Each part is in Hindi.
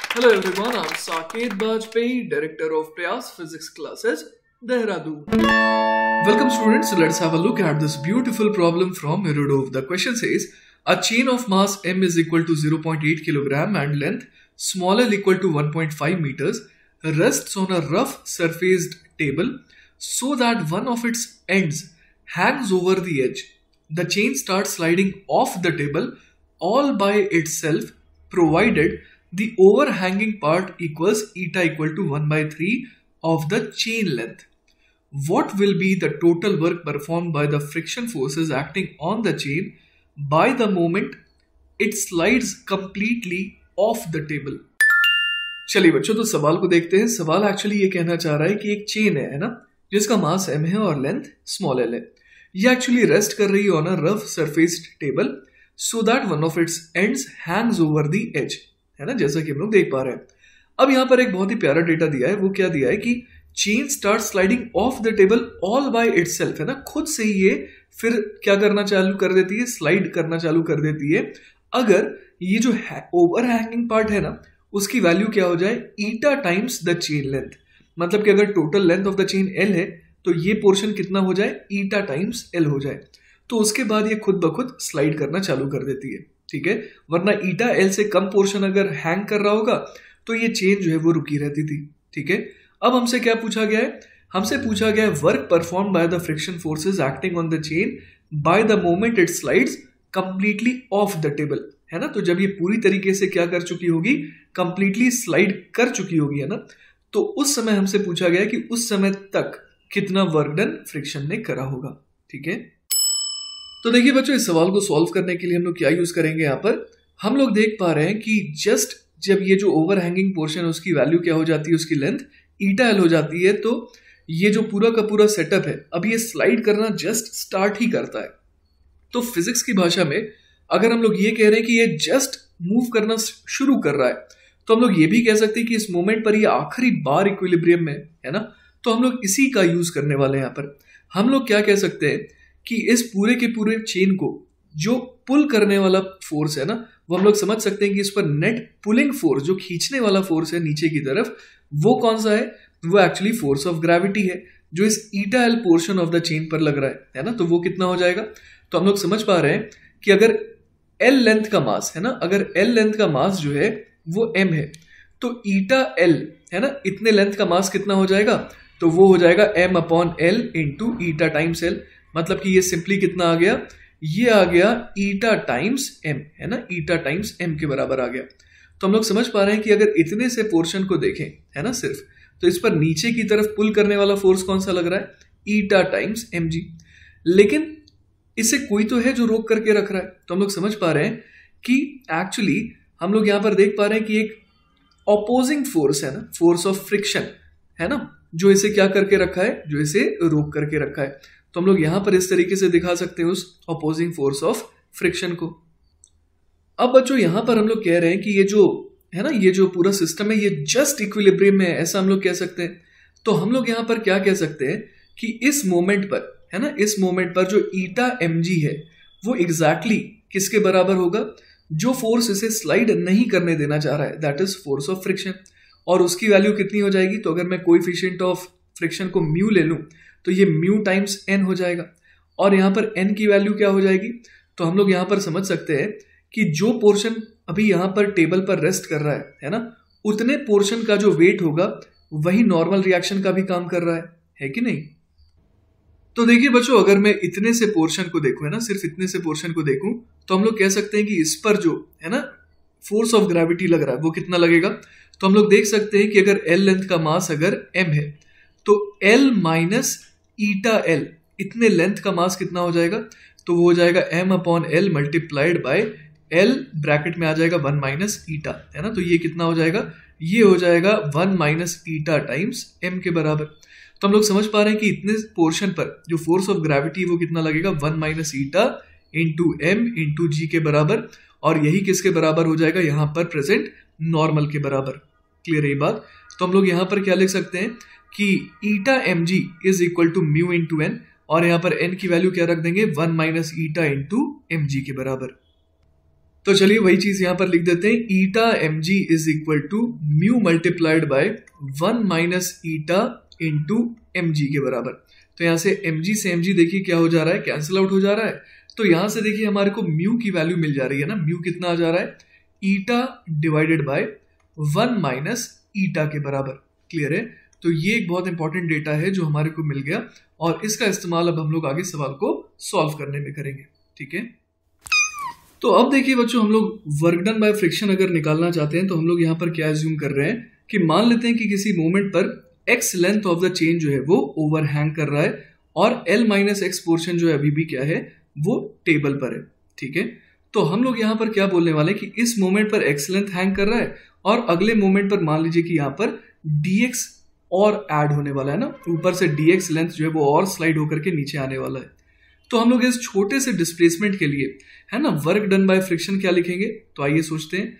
Hello everyone, I'm Saket Bajpayee, Director of Prayas Physics Classes, Dehradun. Welcome students, let's have a look at this beautiful problem from Erudov. The question says, a chain of mass m is equal to 0.8 kilogram and length small l equal to 1.5 meters rests on a rough surfaced table so that one of its ends hangs over the edge. The chain starts sliding off the table all by itself provided the overhanging part equals eta equal to 1 by 3 of the chain length. What will be the total work performed by the friction forces acting on the chain by the moment it slides completely off the table? चलिए बच्चों, तो सवाल को देखते हैं। सवाल एक्चुअली ये कहना चाह रहा है कि एक चेन है ना, जिसका मास m है और लेंथ स्मॉल l है। ये एक्चुअली रेस्ट कर रही है on a rough surfaced table so that one of its ends hangs over the edge, है ना, जैसा कि हम लोग देख पा रहे हैं। अब यहाँ पर एक बहुत ही प्यारा डेटा दिया है। वो क्या दिया है कि chain start sliding off the table all by itself, है ना, खुद से ही ये फिर क्या करना चालू कर देती है, स्लाइड करना चालू कर देती है अगर ये जो ओवर हैंगिंग पार्ट है ना, उसकी वैल्यू क्या हो जाए, eta times the chain length. मतलब कि अगर total length of the chain L है तो ये पोर्शन कितना हो जाए, ईटा टाइम्स एल हो जाए। तो उसके बाद ये खुद ब खुद स्लाइड करना चालू कर देती है, ठीक है। वरना ईटा एल से कम पोर्शन अगर हैंग कर रहा होगा तो ये चेन जो है वो रुकी रहती थी, ठीक है। अब हमसे क्या पूछा गया है, हमसे पूछा गया है work perform by the friction forces acting on the chain by the moment it slides completely off the table, है ना। तो जब ये पूरी तरीके से क्या कर चुकी होगी, कंप्लीटली स्लाइड कर चुकी होगी, है ना, तो उस समय हमसे पूछा गया है कि उस समय तक कितना वर्क डन फ्रिक्शन ने करा होगा, ठीक है। तो देखिए बच्चों, इस सवाल को सॉल्व करने के लिए हम लोग क्या यूज करेंगे। यहाँ पर हम लोग देख पा रहे हैं कि जस्ट जब ये जो ओवर हैंगिंग पोर्शन है उसकी वैल्यू क्या हो जाती है, उसकी लेंथ ईटा एल हो जाती है, तो ये जो पूरा का पूरा सेटअप है अब ये स्लाइड करना जस्ट स्टार्ट ही करता है। तो फिजिक्स की भाषा में अगर हम लोग ये कह रहे हैं कि ये जस्ट मूव करना शुरू कर रहा है, तो हम लोग ये भी कह सकते हैं कि इस मोमेंट पर ये आखिरी बार इक्विलिब्रियम में है ना। तो हम लोग इसी का यूज करने वाले हैं। यहाँ पर हम लोग क्या कह सकते हैं कि इस पूरे के पूरे चेन को जो पुल करने वाला फोर्स है ना, वो हम लोग समझ सकते हैं कि इस पर नेट पुलिंग फोर्स, जो खींचने वाला फोर्स है नीचे की तरफ, वो कौन सा है, वो एक्चुअली फोर्स ऑफ ग्रेविटी है जो इस eta L portion of the chain पर लग रहा है ना। तो वो कितना हो जाएगा, तो हम लोग समझ पा रहे हैं कि अगर एल लेंथ का मास है ना, अगर एल लेंथ का मास जो है वो एम है, तो ईटा एल है ना, इतने लेंथ का मास कितना हो जाएगा, तो वो हो जाएगा M upon L into eta times L. मतलब कि ये सिंपली कितना आ गया, ये आ गया ईटा टाइम्स एम, है ना, ईटा टाइम्स एम के बराबर आ गया। तो हम लोग समझ पा रहे हैं कि अगर इतने से पोर्शन को देखें, है ना, सिर्फ, तो इस पर नीचे की तरफ पुल करने वाला फोर्स कौन सा लग रहा है, ईटा टाइम्स एम जी। लेकिन इसे कोई तो है जो रोक करके रख रहा है। तो हम लोग समझ पा रहे हैं कि एक्चुअली हम लोग यहां पर देख पा रहे हैं कि एक ऑपोजिंग फोर्स है ना, फोर्स ऑफ फ्रिक्शन, है ना, जो इसे क्या करके रखा है, जो इसे रोक करके रखा है। तो हम लोग यहां पर इस तरीके से दिखा सकते हैं उस ऑपोजिंग फोर्स ऑफ फ्रिक्शन को। अब बच्चों यहां पर हम लोग कह रहे हैं कि ये जो है ना, ये जो पूरा सिस्टम है ये जस्ट इक्विलिब्रियम में है, ऐसा हम लोग कह सकते हैं। तो हम लोग यहां पर क्या कह सकते हैं कि इस मोमेंट पर, है ना, इस मोमेंट पर जो ईटा एम जी है वो एग्जैक्टली किसके बराबर होगा, जो फोर्स इसे स्लाइड नहीं करने देना चाह रहा है, that is force of friction. और उसकी वैल्यू कितनी हो जाएगी, तो अगर मैं कोएफिशिएंट ऑफ फ्रिक्शन को म्यू ले लूं तो ये म्यू टाइम्स एन हो जाएगा। और यहां पर एन की वैल्यू क्या हो जाएगी, तो हम लोग यहां पर समझ सकते हैं कि जो पोर्शन अभी यहां पर टेबल पर रेस्ट कर रहा है ना, उतने पोर्शन का जो वेट होगा वही नॉर्मल रिएक्शन का भी काम कर रहा है कि नहीं। तो देखिए बच्चों, अगर मैं इतने से पोर्शन को देखूं, है ना, सिर्फ इतने से पोर्शन को देखूं, तो हम लोग कह सकते हैं कि इस पर जो है ना फोर्स ऑफ ग्रेविटी लग रहा है वो कितना लगेगा। तो हम लोग देख सकते हैं कि अगर एल लेंथ का मास अगर एम है तो एल माइनस ईटा एल, इतने लेंथ का मास कितना हो जाएगा, तो वो हो जाएगा M upon L multiplied by L, bracket में आ जाएगा 1 माइनस ईटा, है ना। तो ये कितना हो जाएगा, ये हो जाएगा 1 माइनस ईटा टाइम्स एम के बराबर। तो हम लोग समझ पा रहे हैं कि इतने पोर्शन पर जो फोर्स ऑफ ग्रेविटी वो कितना लगेगा, 1 minus eta into M into G के बराबर। और यही किसके बराबर हो जाएगा, यहां पर प्रेजेंट नॉर्मल के बराबर। क्लियर है ये बात। तो हम लोग यहां पर क्या लिख सकते हैं कि eta M G is equal to mu into N, और यहां पर एन की वैल्यू क्या रख देंगे, 1 minus eta into M G के बराबर। तो चलिए वही चीज यहां पर लिख देते हैं, eta M G is equal to mu multiplied by 1 minus eta into M G के बराबर। तो यहां से एम जी से एम जी देखिए क्या हो जा रहा है, कैंसिल आउट हो जा रहा है। तो यहां से देखिए हमारे को म्यू की वैल्यू मिल जा रही है ना, म्यू कितना आ जा रहा है, eta divided by 1 minus eta के बराबर। क्लियर है? तो ये एक बहुत इंपॉर्टेंट डेटा है जो हमारे को मिल गया, और इसका इस्तेमाल अब हम लोग आगे सवाल को सॉल्व करने में करेंगे। ठीक है, तो अब देखिए बच्चों, हम लोग वर्क डन बाय फ्रिक्शन अगर निकालना चाहते हैं तो हम लोग यहाँ पर क्या एज्यूम कर रहे हैं कि मान लेते हैं कि किसी मोमेंट पर X length of the chain जो है वो ओवरहैंग कर रहा है, और एल माइनस एक्स पोर्शन जो है अभी भी क्या है, वो टेबल पर है। ठीक है, तो हम लोग यहाँ पर क्या बोलने वाले हैं कि इस मोमेंट पर एक्स लेंथ हैंग कर रहा है, और अगले मोमेंट पर मान लीजिए कि यहाँ पर dx और ऐड होने वाला है ना, ऊपर से dx लेंथ जो है वो और स्लाइड होकर के नीचे आने वाला है। तो हम लोग इस छोटे से डिस्प्लेसमेंट के लिए है ना वर्क डन बाय फ्रिक्शन क्या लिखेंगे, तो आइए सोचते हैं,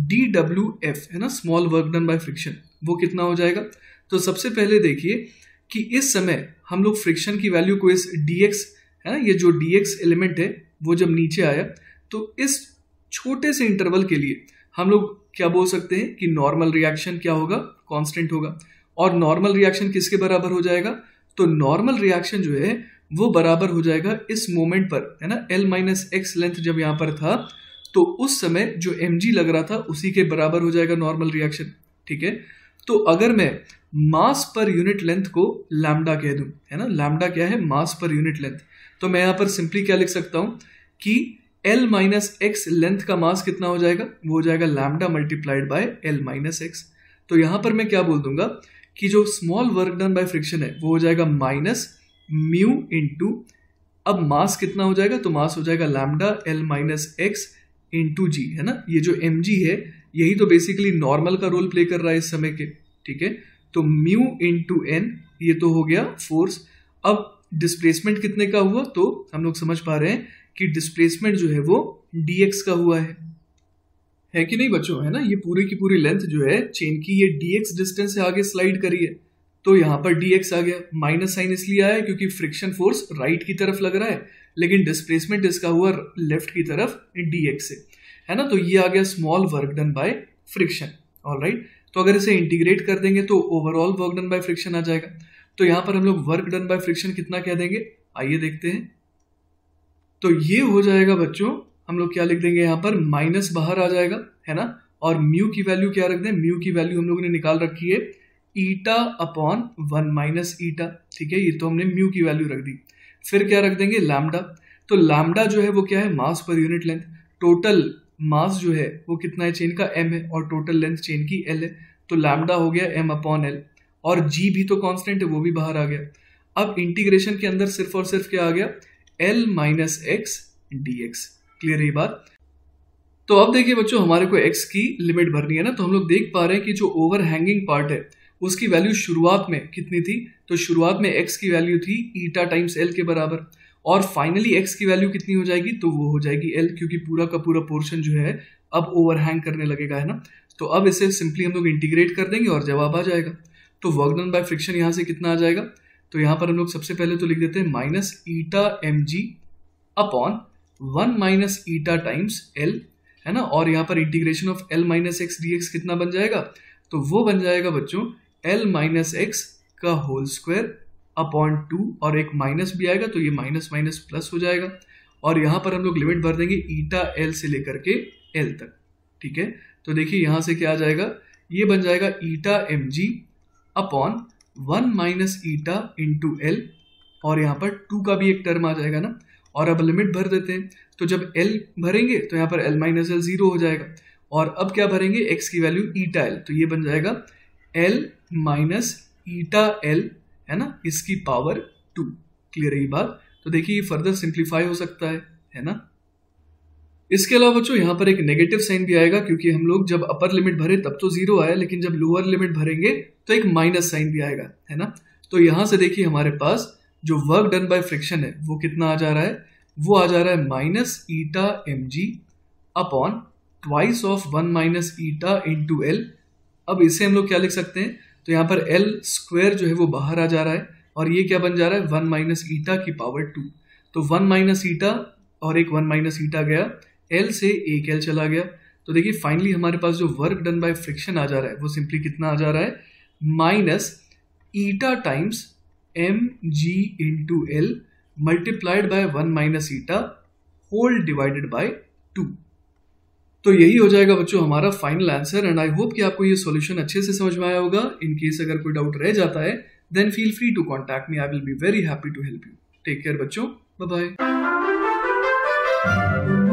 DWF है ना, small work done by friction, वो कितना हो जाएगा। तो सबसे पहले देखिए कि इस समय हम लोग फ्रिक्शन की वैल्यू को इस dx है ना, ये जो dx एलिमेंट है वो जब नीचे आया, तो इस छोटे से इंटरवल के लिए हम लोग क्या बोल सकते हैं कि नॉर्मल रिएक्शन क्या होगा, कांस्टेंट होगा। और नॉर्मल रिएक्शन किसके बराबर हो जाएगा, तो नॉर्मल रिएक्शन जो है वो बराबर हो जाएगा इस मोमेंट पर है ना, L माइनस एक्स लेंथ जब यहाँ पर था तो उस समय जो mg लग रहा था उसी के बराबर हो जाएगा नॉर्मल रिएक्शन। ठीक है, तो अगर मैं मास पर यूनिट लेंथ को लैम्डा कह दूं, है ना, लैम्डा क्या है, मास पर यूनिट लेंथ, तो मैं यहाँ पर सिंपली क्या लिख सकता हूं कि L माइनस एक्स लेंथ का मास कितना हो जाएगा, वो हो जाएगा lambda multiplied by L minus X. तो यहाँ पर मैं क्या बोल दूंगा कि जो small work done by friction है वो हो जाएगा माइनस म्यू इंटू, अब मास कितना हो जाएगा, तो मास हो जाएगा lambda L minus X into G, है ना। ये जो एम जी है यही तो बेसिकली नॉर्मल का रोल प्ले कर रहा है इस समय के। ठीक है, तो म्यू इंटू एन, ये तो हो गया फोर्स। अब डिस्प्लेसमेंट कितने का हुआ, तो हम लोग समझ पा रहे हैं कि डिस्प्लेसमेंट जो है वो dx का हुआ है कि नहीं बच्चों, है ना। ये पूरी की पूरी लेंथ जो है चेन की, ये dx डिस्टेंस से आगे स्लाइड करी है, तो यहाँ पर dx आ गया। माइनस साइन इसलिए आया क्योंकि फ्रिक्शन फोर्स राइट की तरफ लग रहा है, लेकिन डिस्प्लेसमेंट इसका हुआ लेफ्ट की तरफ dx से, है ना। तो ये आ गया small work done by friction. Alright, तो अगर इसे इंटीग्रेट कर देंगे तो overall work done by friction आ जाएगा। तो यहाँ पर हम लोग वर्क डन बाय फ्रिक्शन कितना कह देंगे, आइए देखते हैं। तो ये हो जाएगा बच्चों, हम लोग क्या लिख देंगे यहाँ पर, माइनस बाहर आ जाएगा, है ना। और म्यू की वैल्यू क्या रख दें, म्यू की वैल्यू हम लोगों ने निकाल रखी है ईटा अपॉन 1 माइनस ईटा। ठीक है, ये तो हमने म्यू की वैल्यू रख दी। फिर क्या रख देंगे, लैम्डा। तो लैम्डा जो है वो क्या है, मास per unit length. Total mass जो है वो कितना है, चेन का m है, और टोटल लेंथ चेन की l है, तो लैम्डा हो गया m अपॉन l, और g भी तो कांस्टेंट है, वो भी बाहर आ गया। अब इंटीग्रेशन के अंदर सिर्फ और सिर्फ क्या आ गया, l minus X dx। Clear है ये बात। तो अब देखिए बच्चों, हमारे को x की लिमिट भरनी है ना, तो हम लोग देख पा रहे हैं कि जो ओवर हैंगिंग पार्ट है उसकी वैल्यू शुरुआत में कितनी थी, तो शुरुआत में x की वैल्यू थी ईटा टाइम्स l के बराबर, और फाइनली x की वैल्यू कितनी हो जाएगी, तो वो हो जाएगी l, क्योंकि पूरा का पूरा पोर्शन जो है अब ओवरहैंग करने लगेगा, है ना। तो अब इसे सिंपली हम लोग इंटीग्रेट कर देंगे और जवाब आ जाएगा। तो वर्क डन बाय फ्रिक्शन यहाँ से कितना आ जाएगा, तो यहाँ पर हम लोग सबसे पहले तो लिख देते हैं minus eta M G upon 1 minus eta times l, है ना। और यहाँ पर integration of l minus X dx कितना बन जाएगा, तो वो बन जाएगा बच्चों l माइनस एक्स का होल स्क्वायर अपॉन 2, और एक माइनस भी आएगा तो ये माइनस माइनस प्लस हो जाएगा। और यहाँ पर हम लोग लिमिट भर देंगे ईटा l से लेकर के l तक। ठीक है, तो देखिए यहाँ से क्या आ जाएगा, ये बन जाएगा eta M G upon 1 minus eta into l, और यहाँ पर 2 का भी एक टर्म आ जाएगा ना। और अब लिमिट भर देते हैं, तो जब l भरेंगे तो यहाँ पर l माइनस एल 0 हो जाएगा, और अब क्या भरेंगे, x की वैल्यू ईटा l, तो ये बन जाएगा l माइनस ईटा l, है ना, इसकी पावर 2। क्लियर है ये बात। तो देखिए ये फर्दर सिंप्लीफाई हो सकता है ना। इसके अलावा बच्चों यहाँ पर एक नेगेटिव साइन भी आएगा, क्योंकि हम लोग जब अपर लिमिट भरे तब तो 0 आया, लेकिन जब लोअर लिमिट भरेंगे तो एक माइनस साइन भी आएगा, है ना। तो यहाँ से देखिए हमारे पास जो वर्क डन बाय फ्रिक्शन है वो कितना आ जा रहा है, वो आ जा रहा है minus eta M G upon twice of 1 minus eta into L. अब इसे हम लोग क्या लिख सकते हैं, तो यहाँ पर l स्क्वायर जो है वो बाहर आ जा रहा है, और ये क्या बन जा रहा है, 1 माइनस ईटा की पावर 2। तो 1 माइनस ईटा और एक 1 माइनस ईटा गया, L से एक L चला गया, तो देखिए फाइनली हमारे पास जो वर्क डन बाय फ्रिक्शन आ जा रहा है वो सिंपली कितना आ जा रहा है, minus eta times mg into L multiplied by 1 minus eta whole divided by 2। तो यही हो जाएगा बच्चों हमारा final answer. And I hope कि आपको ये सॉल्यूशन अच्छे से समझ में आया होगा। इन केस अगर कोई डाउट रह जाता है then feel free to contact me, I will be very happy to help you. Take care बच्चों, बाय बाय।